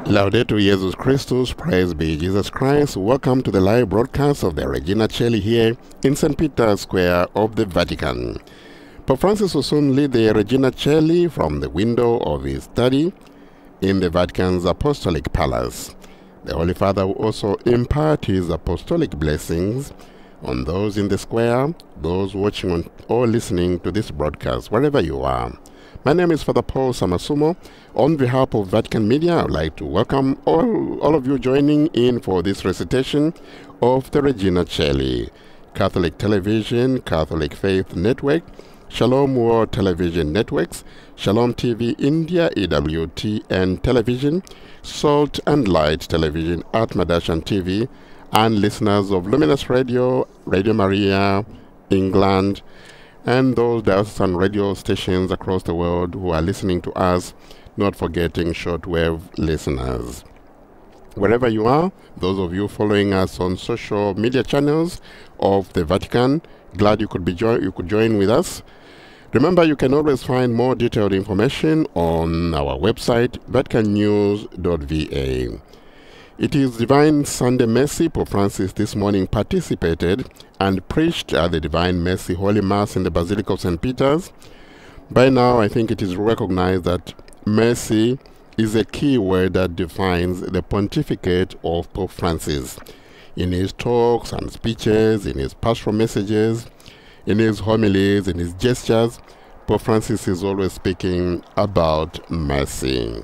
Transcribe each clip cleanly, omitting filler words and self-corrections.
Laudetur Jesus Christus, praise be Jesus Christ. Welcome to the live broadcast of the Regina Coeli here in St. Peter's Square of the Vatican. Pope Francis will soon lead the Regina Coeli from the window of his study in the Vatican's Apostolic Palace. The Holy Father will also impart his apostolic blessings on those in the square, those watching or listening to this broadcast, wherever you are. My name is Father Paul Samasumo. On behalf of Vatican Media, I would like to welcome all of you joining in for this recitation of the Regina Coeli. Catholic Television, Catholic Faith Network, Shalom World Television Networks, Shalom TV India, EWTN Television, Salt and Light Television, Atmadashan TV, and listeners of Luminous Radio, Radio Maria, England, and those diocesan radio stations across the world who are listening to us, not forgetting shortwave listeners. Wherever you are, those of you following us on social media channels of the Vatican, glad you could join with us. Remember, you can always find more detailed information on our website, vaticannews.va. It is Divine Sunday Mercy. Pope Francis this morning participated and preached at the Divine Mercy Holy Mass in the Basilica of St. Peter's. By now, I think it is recognized that mercy is a key word that defines the pontificate of Pope Francis. In his talks and speeches, in his pastoral messages, in his homilies, in his gestures, Pope Francis is always speaking about mercy.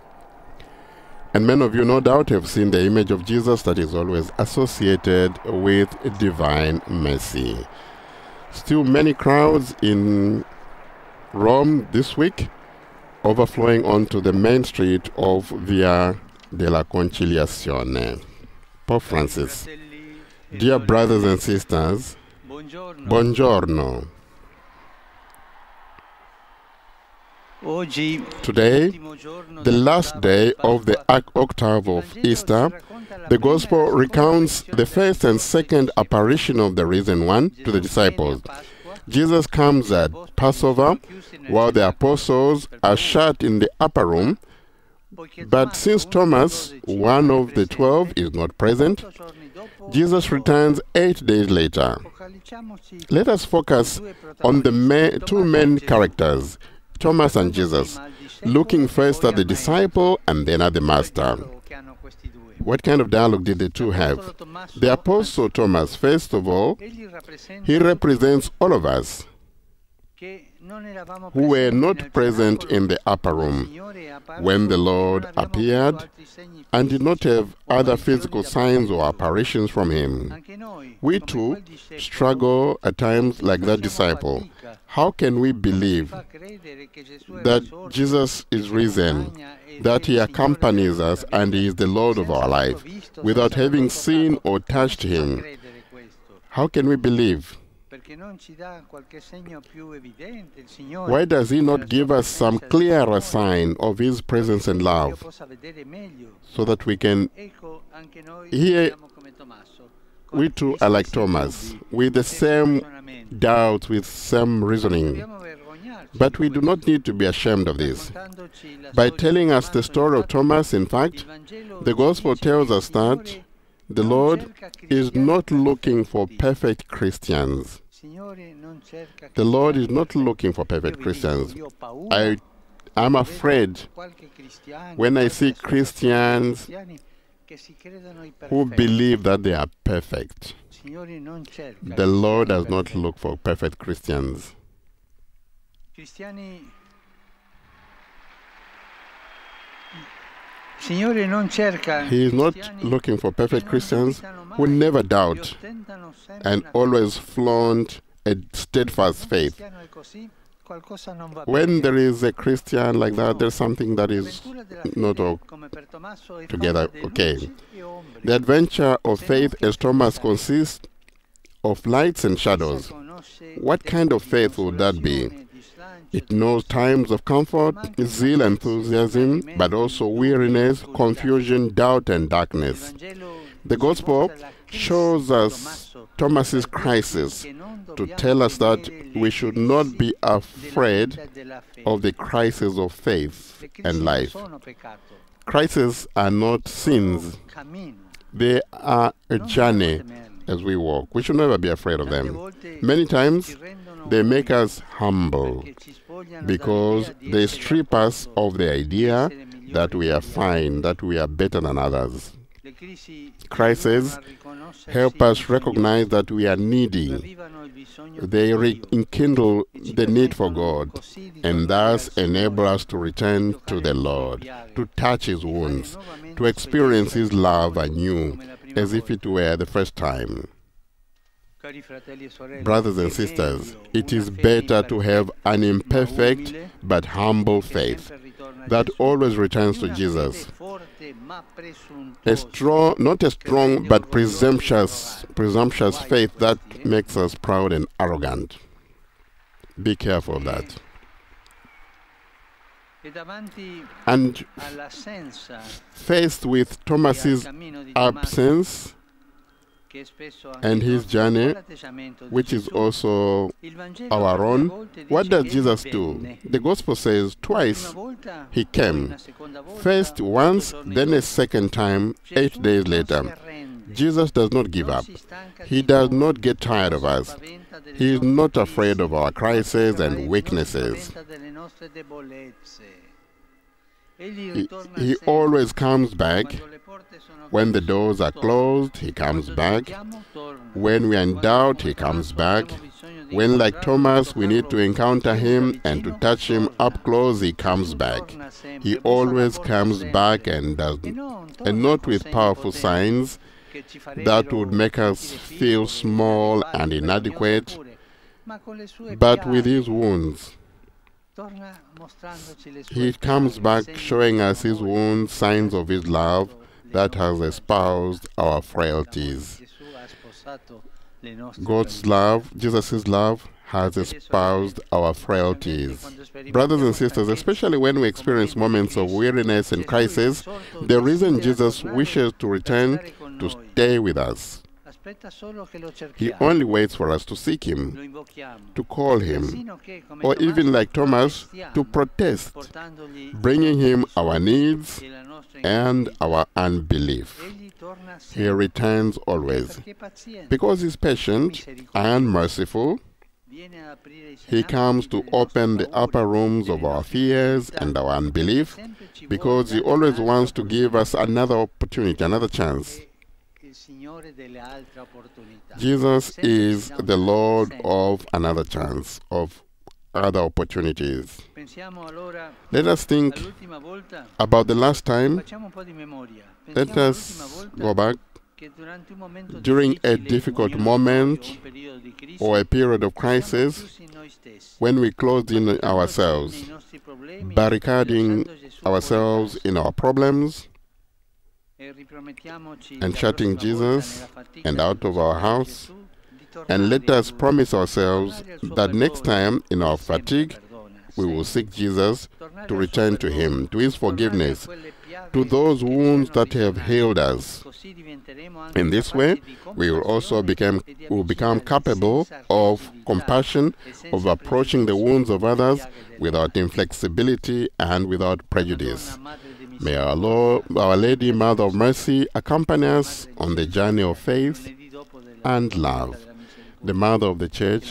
And many of you, no doubt, have seen the image of Jesus that is always associated with divine mercy. Still many crowds in Rome this week, overflowing onto the main street of Via della Conciliazione. Pope Francis, dear brothers and sisters, buongiorno. Today, the last day of the octave of Easter, the Gospel recounts the first and second apparition of the Risen One to the disciples. Jesus comes at Passover while the apostles are shut in the upper room, but since Thomas, one of the 12, is not present, Jesus returns 8 days later. Let us focus on the two main characters, Thomas and Jesus, looking first at the disciple and then at the master. What kind of dialogue did the two have? The apostle Thomas, first of all, he represents all of us who were not present in the upper room when the Lord appeared and did not have other physical signs or apparitions from him. We too struggle at times like that disciple. How can we believe that Jesus is risen, that he accompanies us and he is the Lord of our life, without having seen or touched him? How can we believe? Why does he not give us some clearer sign of his presence and love so that we can hear? We too are like Thomas, with the same doubts, with some reasoning. But we do not need to be ashamed of this. By telling us the story of Thomas, in fact, the Gospel tells us that the Lord is not looking for perfect Christians. The Lord is not looking for perfect Christians. I'm afraid when I see Christians who believe that they are perfect. The Lord does not look for perfect Christians. He is not looking for perfect Christians who never doubt and always flaunt a steadfast faith. When there is a Christian like that, there's something that is not together okay. The adventure of faith as Thomas consists of lights and shadows. What kind of faith would that be? It knows times of comfort, zeal, enthusiasm, but also weariness, confusion, doubt, and darkness. The Gospel shows us Thomas's crisis, to tell us that we should not be afraid of the crisis of faith and life. Crises are not sins. They are a journey as we walk. We should never be afraid of them. Many times, they make us humble because they strip us of the idea that we are fine, that we are better than others. Crises help us recognize that we are needy. They rekindle the need for God and thus enable us to return to the Lord, to touch His wounds, to experience His love anew, as if it were the first time. Brothers and sisters, it is better to have an imperfect but humble faith that always returns to Jesus. Not a strong but presumptuous faith that makes us proud and arrogant. Be careful of that. And faced with Thomas's absence and his journey, which is also our own, what does Jesus do? The Gospel says twice He came. First once, then a second time, 8 days later. Jesus does not give up. He does not get tired of us. He is not afraid of our crises and weaknesses. He always comes back. When the doors are closed, He comes back. When we are in doubt, He comes back. When, like Thomas, we need to encounter Him and to touch Him up close, He comes back. He always comes back and not with powerful signs that would make us feel small and inadequate, but with His wounds. He comes back showing us His wounds, signs of His love that has espoused our frailties. God's love, Jesus' love, has espoused our frailties. Brothers and sisters, especially when we experience moments of weariness and crisis, the reason Jesus wishes to return to stay with us. He only waits for us to seek Him, to call Him, or even like Thomas, to protest, bringing Him our needs and our unbelief. He returns always. Because He's patient and merciful, He comes to open the upper rooms of our fears and our unbelief, because He always wants to give us another opportunity, another chance. Jesus is the Lord of another chance, of other opportunities. Let us think about the last time. Let us go back. During a difficult moment or a period of crisis, when we closed in ourselves, barricading ourselves in our problems, and shutting Jesus and out of our house, and let us promise ourselves that next time in our fatigue, we will seek Jesus to return to Him, to His forgiveness, to those wounds that have healed us. In this way, we will also become capable of compassion, of approaching the wounds of others without inflexibility and without prejudice. May our Lady, Mother of Mercy, accompany us on the journey of faith and love. The Mother of the Church,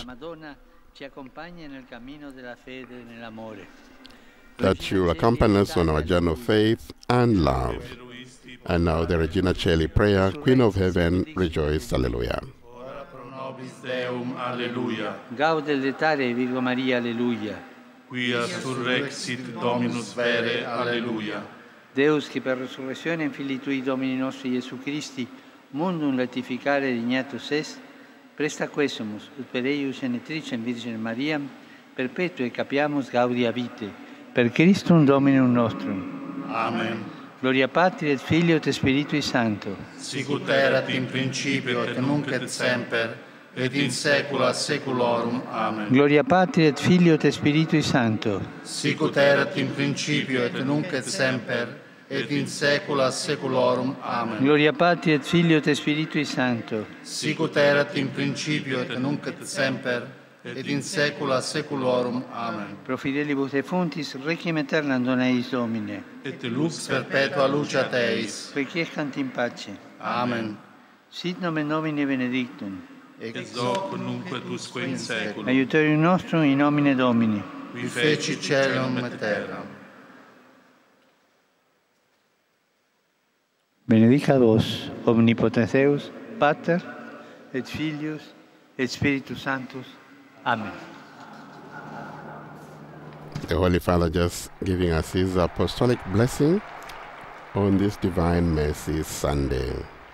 that she will accompany us on our journey of faith and love. And now the Regina Coeli prayer, Queen of Heaven, rejoice, Alleluia. Ora pro nobis Deum, Alleluia. Gaude letare Virgo Maria, Alleluia. Quia surrexit Dominus vere, Alleluia. Deus, qui per resurrezione in Filii Tui Domini nostri Iesu Christi, mundum latificare dignatus est, presta quesumus, ut per eius genetricem Virgine Mariam, perpetue capiamus gaudia vitae, per Christum Dominum nostrum. Amen. Gloria Patri et Filio et Spiritui Sancto. Sicut erat in principio et nunc et semper, et in saecula saeculorum. Amen. Gloria Patri et Filio et Spiritui Sancto. Sicut erat in principio et nunc et semper, et in saecula saeculorum. Amen. Gloria Patri et Filio et Spiritui Sancto. Sicut erat in principio et nunc et semper, et in saecula saeculorum. Amen. Pro fidelibus et fontis, requiem aeternam dona eis Domine. Et lux perpetua luceat eis. Requiescant in pace. Amen. Sit nomen Domini benedictum. Ex hoc nunc et usque in saeculum. Aiutorium nostrum in nomine Domini. Qui feci caelum et terram. Benedicat vos, omnipotens Deus, Pater, et Filius, et Spiritus Sanctus. Amen. The Holy Father just giving us his apostolic blessing on this Divine Mercy Sunday.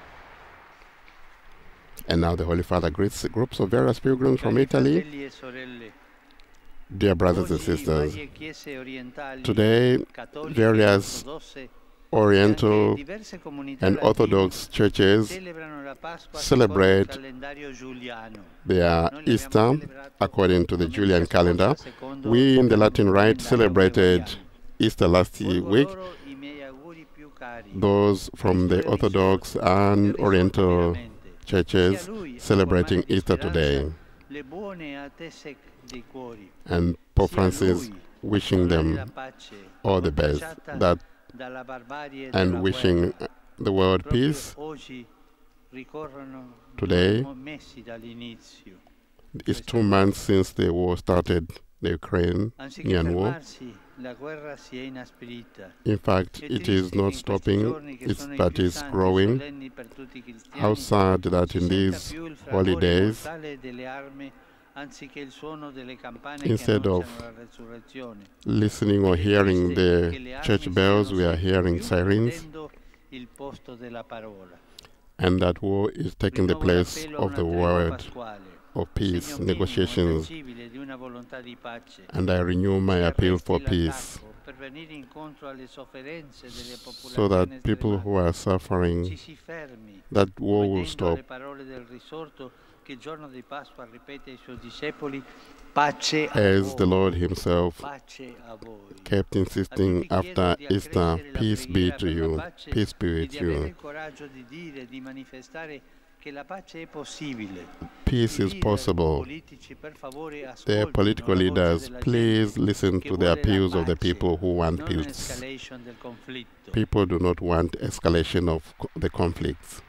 And now the Holy Father greets groups of various pilgrims from Italy. Dear brothers and sisters, today various Oriental and Orthodox churches celebrate their Easter according to the Julian calendar. We in the Latin Rite celebrated Easter last week. Those from the Orthodox and Oriental churches celebrating Easter today. And Pope Francis wishing them all the best, and wishing the world peace. Today it's 2 months since the war started, the Ukrainian war. In fact, it is not stopping, but it's growing. How sad that in these holidays, instead of listening or hearing the church bells, we are hearing sirens, and that war is taking the place of the word of peace, negotiations. And I renew my appeal for peace, so that people who are suffering, that war will stop. As the Lord himself kept insisting after Easter, peace be to you, peace be with you. Peace is possible. The political leaders, please listen to the appeals of the people who want peace. People do not want escalation of the conflicts.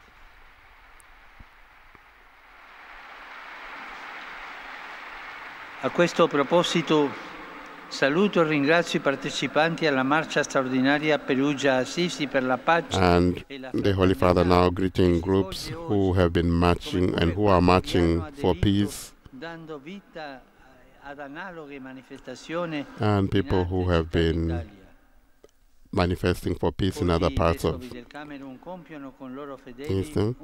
A questo proposito saluto e ringrazio I partecipanti alla marcia straordinaria Perugia-Assisi per la pace. And the Holy Father now greeting groups who have been marching and who are marching for peace, and people who have been manifesting for peace in other parts of Eastern.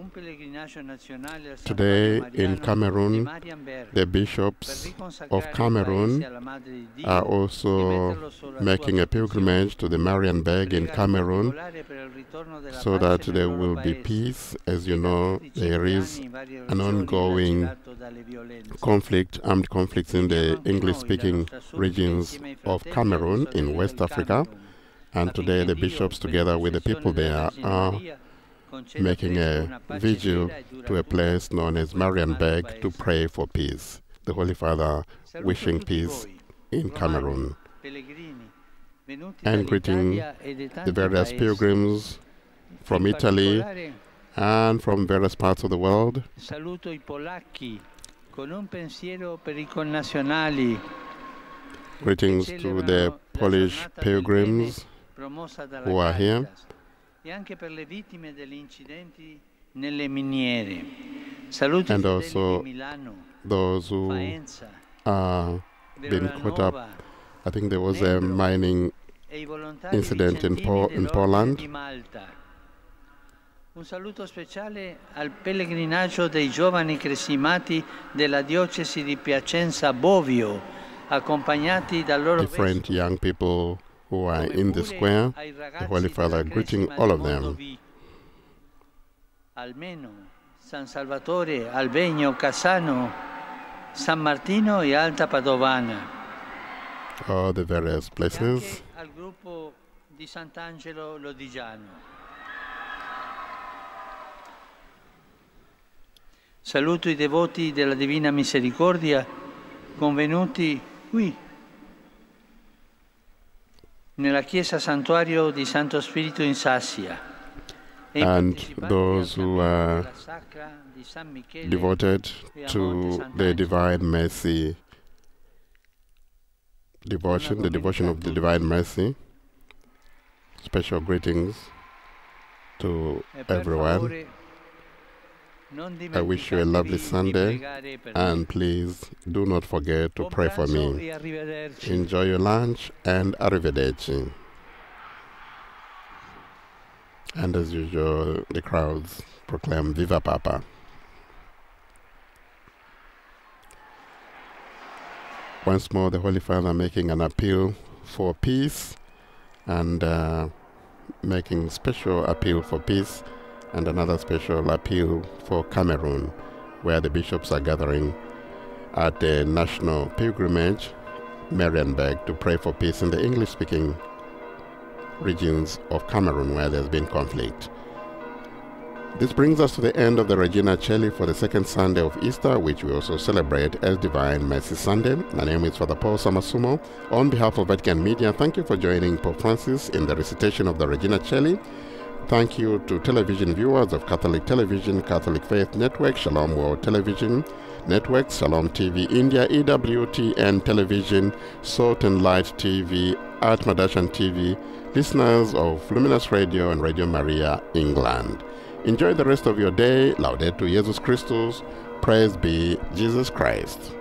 Today in Cameroon, the bishops of Cameroon are also making a pilgrimage to the Marienberg in Cameroon, so that there will be peace. As you know, there is an ongoing conflict, armed conflicts in the English-speaking regions of Cameroon in West Africa. And today the bishops, together with the people there, are making a vigil to a place known as Marienberg to pray for peace. The Holy Father wishing peace in Cameroon. And greeting the various pilgrims from Italy and from various parts of the world. Greetings to the Polish pilgrims who are here, and also those who are being caught up. I think there was a mining incident in Poland. Un saluto speciale al pellegrinaggio dei giovani cresimati della diocesi di Piacenza Bovio, accompagnati dal loro different young people who are in the square. The Holy Father greeting all of them. Almeno, San Salvatore, Albegno, Cassano, San Martino e Alta Padovana. All the various places. di Sant'Angelo Lodigiano. Saluto i devoti della Divina Misericordia convenuti qui, nella chiesa santuario di Santo Spirito in Sassia, and those who are devoted to the Divine Mercy devotion, the devotion of the Divine Mercy. Special greetings to everyone. I wish you a lovely Sunday, and please do not forget to pray for me. Enjoy your lunch, and arrivederci. And as usual, the crowds proclaim Viva Papa. Once more, the Holy Father making an appeal for peace, and making special appeal for peace, and another special appeal for Cameroon, where the bishops are gathering at the national pilgrimage, Marienberg, to pray for peace in the English-speaking regions of Cameroon, where there's been conflict. This brings us to the end of the Regina Coeli for the second Sunday of Easter, which we also celebrate as Divine Mercy Sunday. My name is Father Paul Samasumo. On behalf of Vatican Media, thank you for joining Pope Francis in the recitation of the Regina Coeli. Thank you to television viewers of Catholic Television, Catholic Faith Network, Shalom World Television Network, Shalom TV India, EWTN Television, Salt and Light TV, Atmadashan TV, listeners of Luminous Radio and Radio Maria, England. Enjoy the rest of your day. Laudetur Jesus Christus. Praise be Jesus Christ.